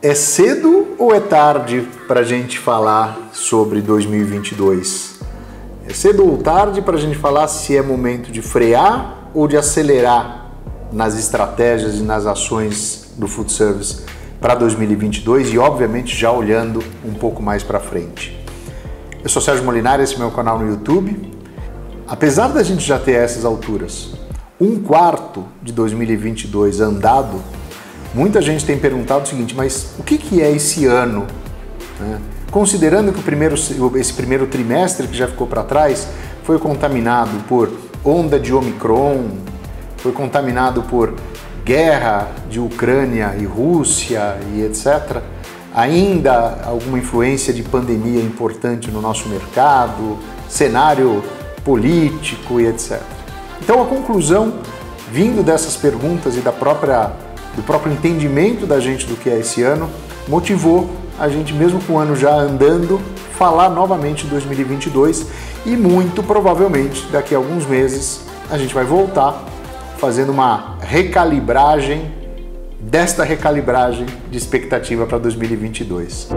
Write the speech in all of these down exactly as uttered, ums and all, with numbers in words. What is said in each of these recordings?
É cedo ou é tarde para a gente falar sobre dois mil e vinte e dois? É cedo ou tarde para a gente falar se é momento de frear ou de acelerar nas estratégias e nas ações do food service para dois mil e vinte e dois e, obviamente, já olhando um pouco mais para frente. Eu sou Sérgio Molinari, esse é meu canal no YouTube. Apesar da gente já ter essas alturas, um quarto de dois mil e vinte e dois andado, muita gente tem perguntado o seguinte, mas o que, que é esse ano? Né? Considerando que o primeiro, esse primeiro trimestre que já ficou para trás foi contaminado por onda de Omicron, foi contaminado por guerra de Ucrânia e Rússia e etcétera. Ainda alguma influência de pandemia importante no nosso mercado, cenário político e etcétera. Então a conclusão, vindo dessas perguntas e da própria, do próprio entendimento da gente do que é esse ano, motivou a gente, mesmo com o ano já andando, falar novamente de dois mil e vinte e dois e muito provavelmente daqui a alguns meses a gente vai voltar fazendo uma recalibragem desta recalibragem de expectativa para dois mil e vinte e dois.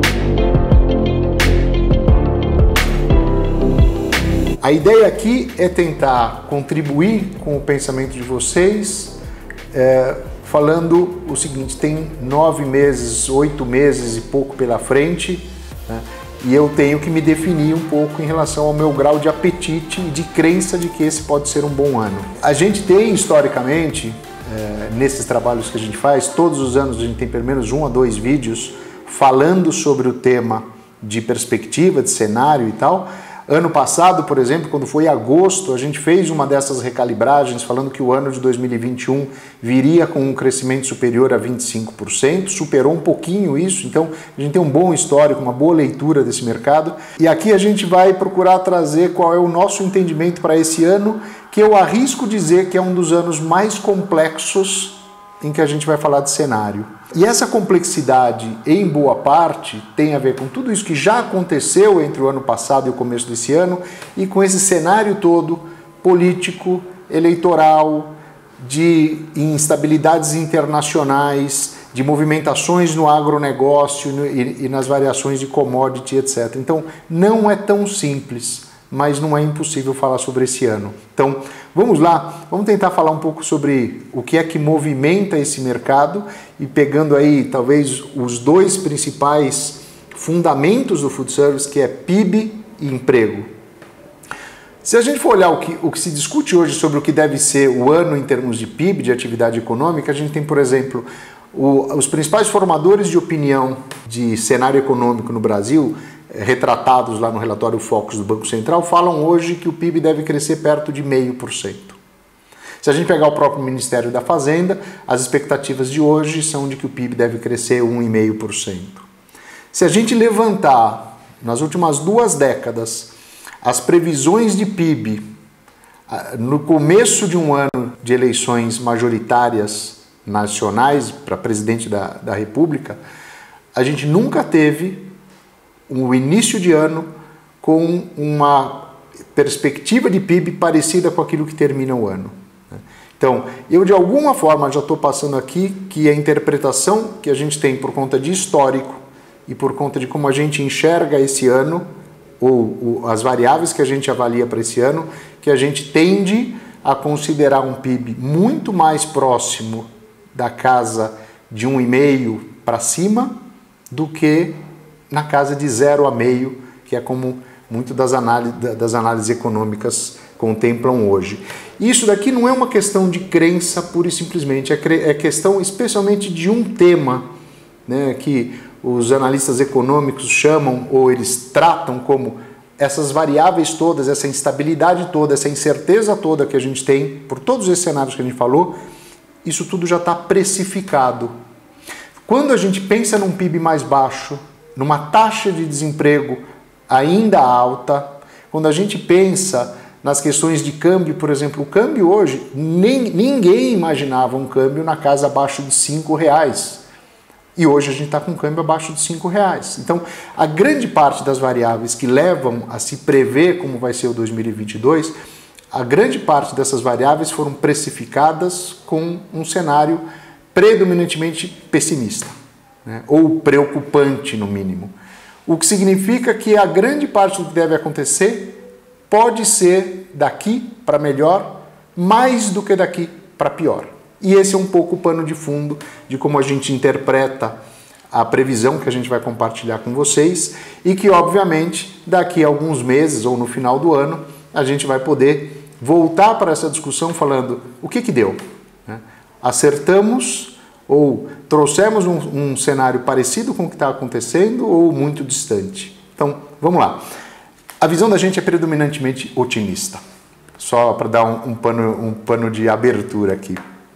A ideia aqui é tentar contribuir com o pensamento de vocês, é, falando o seguinte, tem nove meses, oito meses e pouco pela frente, né, e eu tenho que me definir um pouco em relação ao meu grau de apetite e de crença de que esse pode ser um bom ano. A gente tem, historicamente, é, nesses trabalhos que a gente faz, todos os anos a gente tem pelo menos um a dois vídeos falando sobre o tema de perspectiva, de cenário e tal. Ano passado, por exemplo, quando foi agosto, a gente fez uma dessas recalibragens falando que o ano de dois mil e vinte e um viria com um crescimento superior a vinte e cinco por cento, superou um pouquinho isso, então a gente tem um bom histórico, uma boa leitura desse mercado. E aqui a gente vai procurar trazer qual é o nosso entendimento para esse ano, que eu arrisco dizer que é um dos anos mais complexos em que a gente vai falar de cenário. E essa complexidade, em boa parte, tem a ver com tudo isso que já aconteceu entre o ano passado e o começo desse ano e com esse cenário todo político, eleitoral, de instabilidades internacionais, de movimentações no agronegócio e nas variações de commodity, etcétera. Então, não é tão simples, mas não é impossível falar sobre esse ano. Então, vamos lá, vamos tentar falar um pouco sobre o que é que movimenta esse mercado e pegando aí, talvez, os dois principais fundamentos do food service, que é P I B e emprego. Se a gente for olhar o que, o que se discute hoje sobre o que deve ser o ano em termos de P I B, de atividade econômica, a gente tem, por exemplo, o, os principais formadores de opinião de cenário econômico no Brasil, retratados lá no relatório Focus do Banco Central, falam hoje que o P I B deve crescer perto de zero vírgula cinco por cento. Se a gente pegar o próprio Ministério da Fazenda, as expectativas de hoje são de que o P I B deve crescer um vírgula cinco por cento. Se a gente levantar, nas últimas duas décadas, as previsões de P I B no começo de um ano de eleições majoritárias nacionais para presidente da, da República, a gente nunca teve um início de ano com uma perspectiva de P I B parecida com aquilo que termina o ano. Então, eu de alguma forma já estou passando aqui que a interpretação que a gente tem por conta de histórico e por conta de como a gente enxerga esse ano, ou, ou as variáveis que a gente avalia para esse ano, que a gente tende a considerar um P I B muito mais próximo da casa de um vírgula cinco para cima do que na casa de zero a meio, que é como muito das análises, das análises econômicas contemplam hoje. Isso daqui não é uma questão de crença pura e simplesmente, é questão especialmente de um tema, né, que os analistas econômicos chamam, ou eles tratam como essas variáveis todas, essa instabilidade toda, essa incerteza toda que a gente tem, por todos esses cenários que a gente falou, isso tudo já está precificado. Quando a gente pensa num P I B mais baixo, numa taxa de desemprego ainda alta, quando a gente pensa nas questões de câmbio, por exemplo, o câmbio hoje, nem, ninguém imaginava um câmbio na casa abaixo de cinco reais. E hoje a gente está com um câmbio abaixo de cinco reais. Então, a grande parte das variáveis que levam a se prever como vai ser o dois mil e vinte e dois, a grande parte dessas variáveis foram precificadas com um cenário predominantemente pessimista. né? Ou preocupante no mínimo. O que significa que a grande parte do que deve acontecer pode ser daqui para melhor, mais do que daqui para pior. E esse é um pouco o pano de fundo de como a gente interpreta a previsão que a gente vai compartilhar com vocês e que, obviamente, daqui a alguns meses ou no final do ano, a gente vai poder voltar para essa discussão falando o que que deu, né? Acertamos ou trouxemos um, um cenário parecido com o que está acontecendo ou muito distante. Então, vamos lá. A visão da gente é predominantemente otimista, só para dar um, um, pano, um pano de abertura aqui.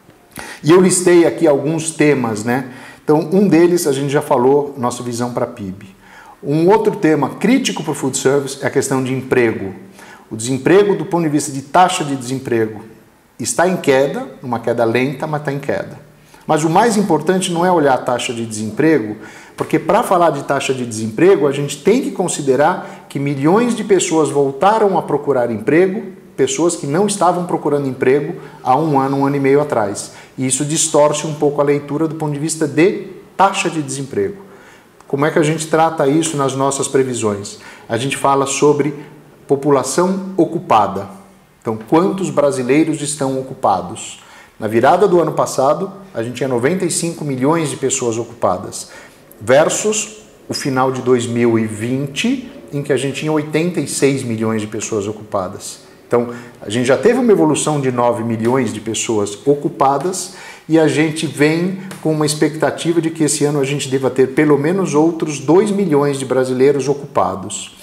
E eu listei aqui alguns temas, né? Então, um deles a gente já falou, nossa visão para P I B. Um outro tema crítico para o food service é a questão de emprego. O desemprego, do ponto de vista de taxa de desemprego, está em queda, uma queda lenta, mas está em queda. Mas o mais importante não é olhar a taxa de desemprego, porque para falar de taxa de desemprego, a gente tem que considerar que milhões de pessoas voltaram a procurar emprego, pessoas que não estavam procurando emprego há um ano, um ano e meio atrás. E isso distorce um pouco a leitura do ponto de vista de taxa de desemprego. Como é que a gente trata isso nas nossas previsões? A gente fala sobre população ocupada. Então, quantos brasileiros estão ocupados? Na virada do ano passado, a gente tinha noventa e cinco milhões de pessoas ocupadas, versus o final de dois mil e vinte, em que a gente tinha oitenta e seis milhões de pessoas ocupadas. Então, a gente já teve uma evolução de nove milhões de pessoas ocupadas e a gente vem com uma expectativa de que esse ano a gente deva ter pelo menos outros dois milhões de brasileiros ocupados.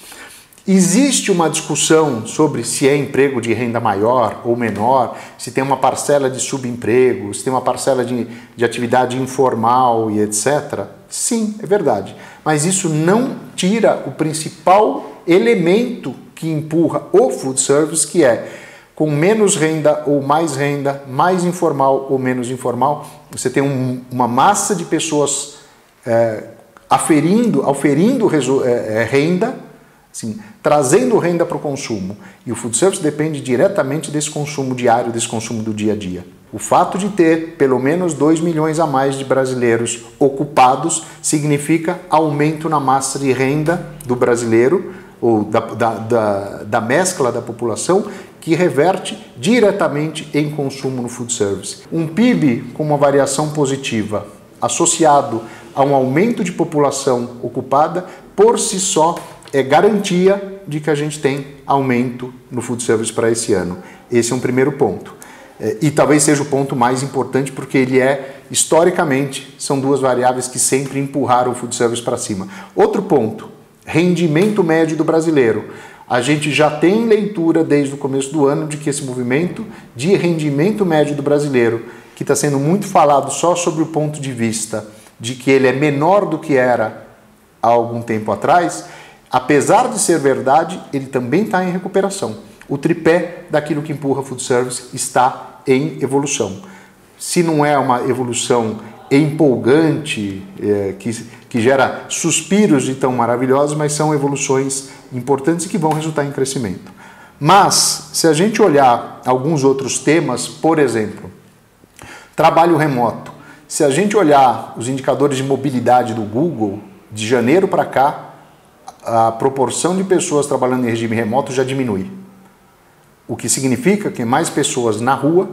Existe uma discussão sobre se é emprego de renda maior ou menor, se tem uma parcela de subemprego, se tem uma parcela de, de atividade informal e etcétera. Sim, é verdade. Mas isso não tira o principal elemento que empurra o food service, que é com menos renda ou mais renda, mais informal ou menos informal, você tem um, uma massa de pessoas é, aferindo, auferindo é, renda, assim, trazendo renda para o consumo. E o food service depende diretamente desse consumo diário, desse consumo do dia a dia. O fato de ter pelo menos dois milhões a mais de brasileiros ocupados significa aumento na massa de renda do brasileiro, ou da, da, da, da mescla da população, que reverte diretamente em consumo no food service. Um P I B com uma variação positiva associado a um aumento de população ocupada, por si só, é garantia de que a gente tem aumento no food service para esse ano. Esse é um primeiro ponto. E talvez seja o ponto mais importante, porque ele é, historicamente, são duas variáveis que sempre empurraram o food service para cima. Outro ponto, rendimento médio do brasileiro. A gente já tem leitura desde o começo do ano de que esse movimento de rendimento médio do brasileiro, que está sendo muito falado só sobre o ponto de vista de que ele é menor do que era há algum tempo atrás, apesar de ser verdade, ele também está em recuperação. O tripé daquilo que empurra food service está em evolução. Se não é uma evolução empolgante, é, que, que gera suspiros de tão maravilhosos, mas são evoluções importantes e que vão resultar em crescimento. Mas, se a gente olhar alguns outros temas, por exemplo, trabalho remoto, se a gente olhar os indicadores de mobilidade do Google, de janeiro para cá, a proporção de pessoas trabalhando em regime remoto já diminui. O que significa que mais pessoas na rua,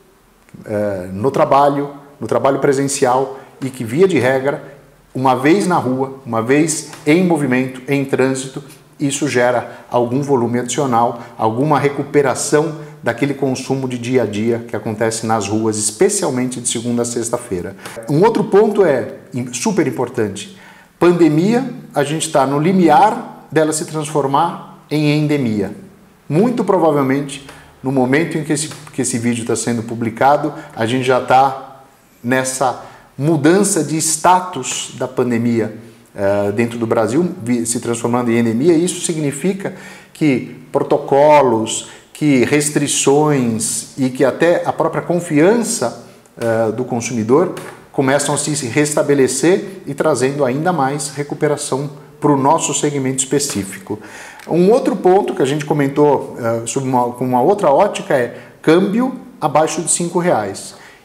no trabalho, no trabalho presencial, e que, via de regra, uma vez na rua, uma vez em movimento, em trânsito, isso gera algum volume adicional, alguma recuperação daquele consumo de dia a dia que acontece nas ruas, especialmente de segunda a sexta-feira. Um outro ponto é super importante. Pandemia, a gente está no limiar dela se transformar em endemia. Muito provavelmente, no momento em que esse, que esse vídeo está sendo publicado, a gente já está nessa mudança de status da pandemia uh, dentro do Brasil, se transformando em endemia. Isso significa que protocolos, que restrições e que até a própria confiança uh, do consumidor começam a se restabelecer e trazendo ainda mais recuperação para o nosso segmento específico. Um outro ponto que a gente comentou uh, sobre uma, com uma outra ótica é câmbio abaixo de cinco reais.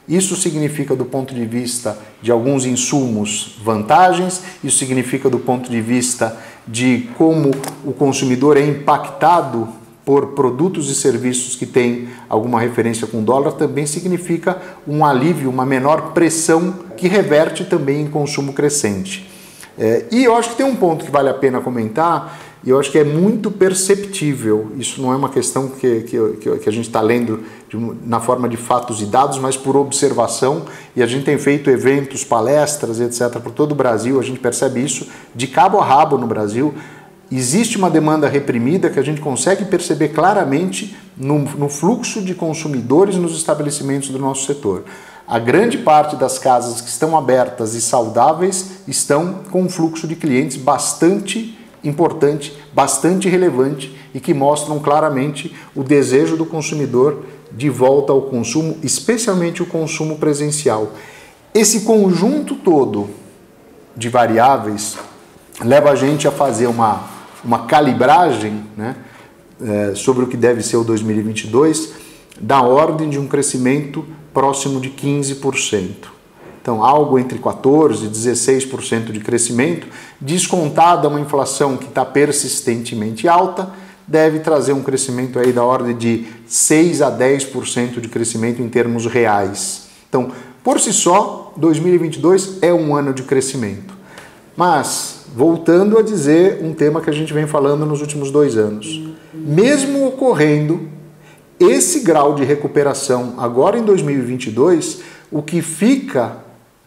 Isso significa, do ponto de vista de alguns insumos, vantagens, isso significa, do ponto de vista de como o consumidor é impactado por produtos e serviços que têm alguma referência com o dólar, também significa um alívio, uma menor pressão que reverte também em consumo crescente. É, e eu acho que tem um ponto que vale a pena comentar, e eu acho que é muito perceptível, isso não é uma questão que, que, que a gente está lendo de, na forma de fatos e dados, mas por observação, e a gente tem feito eventos, palestras, etcétera, por todo o Brasil, a gente percebe isso de cabo a rabo no Brasil. Existe uma demanda reprimida que a gente consegue perceber claramente no, no fluxo de consumidores nos estabelecimentos do nosso setor. A grande parte das casas que estão abertas e saudáveis estão com um fluxo de clientes bastante importante, bastante relevante e que mostram claramente o desejo do consumidor de volta ao consumo, especialmente o consumo presencial. Esse conjunto todo de variáveis leva a gente a fazer uma, uma calibragem, né, é, sobre o que deve ser o dois mil e vinte e dois, da ordem de um crescimento próximo de quinze por cento. Então, algo entre quatorze por cento e dezesseis por cento de crescimento, descontada uma inflação que está persistentemente alta, deve trazer um crescimento aí da ordem de seis a dez por cento de crescimento em termos reais. Então, por si só, dois mil e vinte e dois é um ano de crescimento. Mas, voltando a dizer um tema que a gente vem falando nos últimos dois anos, mesmo ocorrendo esse grau de recuperação agora em dois mil e vinte e dois, o que fica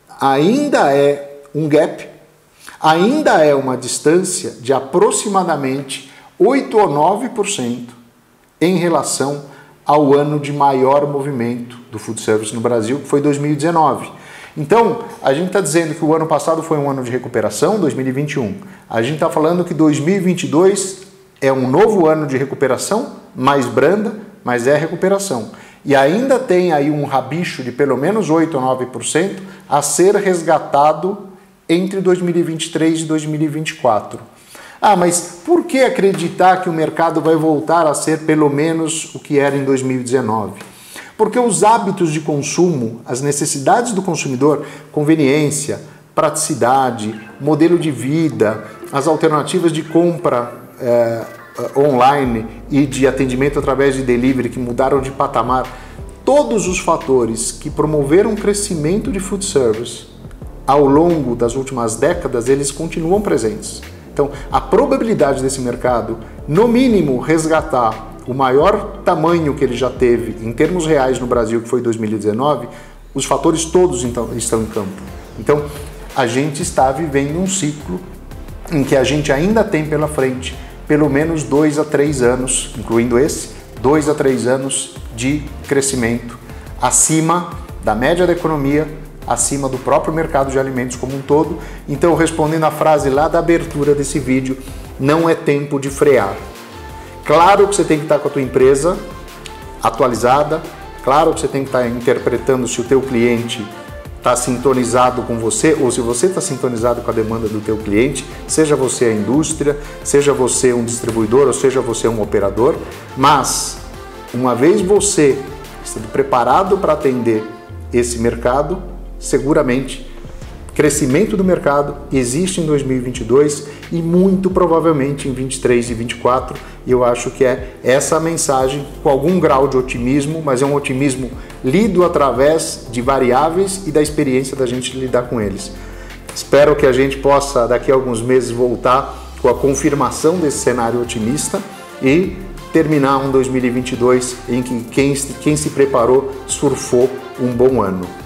ainda é um gap, ainda é uma distância de aproximadamente oito ou nove por cento em relação ao ano de maior movimento do food service no Brasil, que foi dois mil e dezenove. Então, a gente está dizendo que o ano passado foi um ano de recuperação, dois mil e vinte e um. A gente está falando que dois mil e vinte e dois é um novo ano de recuperação, mais branda, mas é recuperação. E ainda tem aí um rabicho de pelo menos oito ou nove por cento a ser resgatado entre dois mil e vinte e três e dois mil e vinte e quatro. Ah, mas por que acreditar que o mercado vai voltar a ser pelo menos o que era em dois mil e dezenove? Porque os hábitos de consumo, as necessidades do consumidor, conveniência, praticidade, modelo de vida, as alternativas de compra é, online e de atendimento através de delivery que mudaram de patamar, todos os fatores que promoveram o crescimento de food service ao longo das últimas décadas, eles continuam presentes. Então, a probabilidade desse mercado, no mínimo, resgatar o maior tamanho que ele já teve em termos reais no Brasil, que foi dois mil e dezenove, os fatores todos então, estão em campo. Então, a gente está vivendo um ciclo em que a gente ainda tem pela frente pelo menos dois a três anos, incluindo esse, dois a três anos de crescimento acima da média da economia, acima do próprio mercado de alimentos como um todo. Então, respondendo à frase lá da abertura desse vídeo, não é tempo de frear. Claro que você tem que estar com a tua empresa atualizada, claro que você tem que estar interpretando se o teu cliente está sintonizado com você ou se você está sintonizado com a demanda do teu cliente, seja você a indústria, seja você um distribuidor ou seja você um operador, mas uma vez você estando preparado para atender esse mercado, seguramente crescimento do mercado existe em dois mil e vinte e dois e muito provavelmente em vinte e três e vinte e quatro, e eu acho que é essa a mensagem com algum grau de otimismo, mas é um otimismo lido através de variáveis e da experiência da gente lidar com eles. Espero que a gente possa daqui a alguns meses voltar com a confirmação desse cenário otimista e terminar um dois mil e vinte e dois em que quem, quem se preparou surfou um bom ano.